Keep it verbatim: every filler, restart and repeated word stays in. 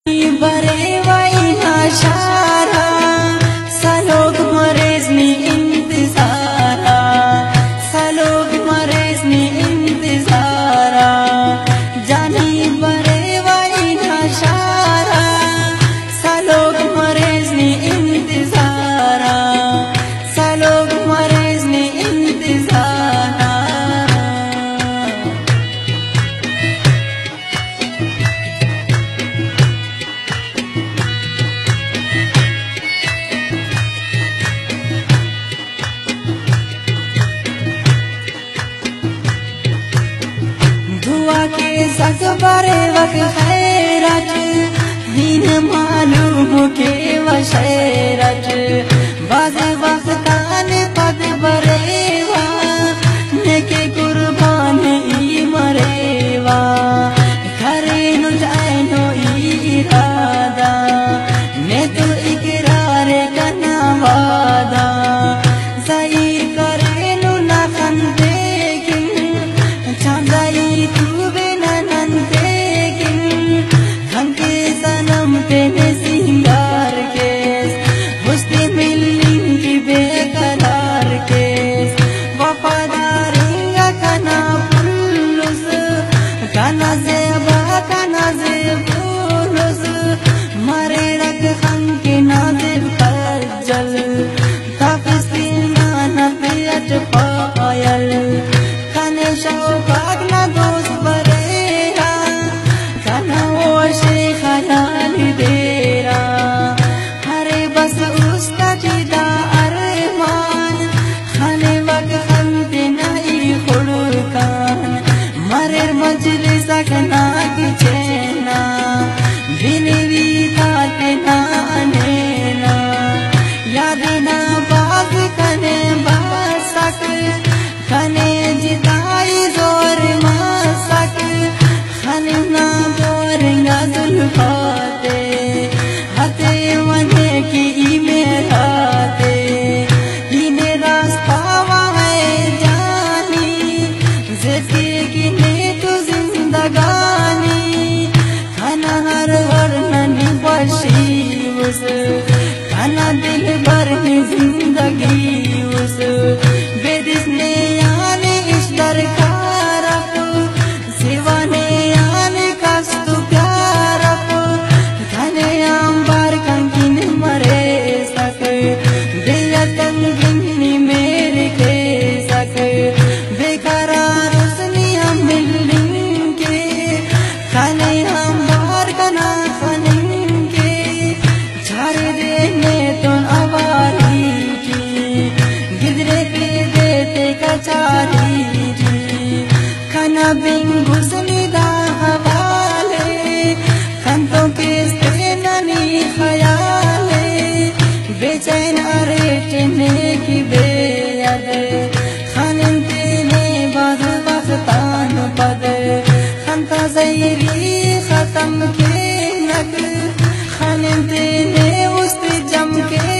बरे वाइना शारा सलोग मरेजनी इंतजारा सलोग मरेजनी इंतजारा जानी बरे वाइना शारा सलोग मरेजनी इंतजारा सलोग मरेजनी इंतजारा दुआ के सक बरे वक्त खैरत दीन मालूम के वशैरत बाज वक्त तान पद बरेवा नेके कुर्बान ई मरेवा करे नु जाए नो इरादा ने तो इकरार करना वादा सही करे नु ना खंदे चांदाई तू बिना नंदे खंके सनम तेने सिंगार के हुस्न मिलने की बेकरार के वफादारी कना पुलुस कना ज़ेबा कना ज़ेबुलुस मरे रख खंके नादिब खजल ताफसीना नबियत पायल कने शौकाक ना दोस्त बरेरा कना ओशे खयाल देरा हरे बस उसका जिदा अरमान खाने वक्त खंते नहीं खुड़कान मरे मजलिस कना की चेना बिनवी ताते ना अनेना याद ना बाग कने बासक कने जिताई जोर मासक खाने ना बोरेंगा जुल्फाते हते वने की ईमेल आते इने रास्ता वहाँ जानी ज़िंदगी की ने तो जिंदगानी खाना हर हर ननी बशी उस खाना दिल भर में जिंदगी उस बेदिस ने आने इस दरकार सिवाने आने कस्तु प्यार खाने अंबार कंकिन मरे सक बेयतन गिन्नी मेरे के सक बेकरार उसने हम मिलेंगे खाने अंबार कना खनेंगे झाड़ देने तो आवारी की गिदरे पे देते कचारी खाना बिन घुसनी दा हवाले खंतों के ननी खयाले बेचैन अरेटने की बेयद खानन तेने बाद वक्तान पद खंता ज़ैरी खत्म के नक खानन तेने उस जम के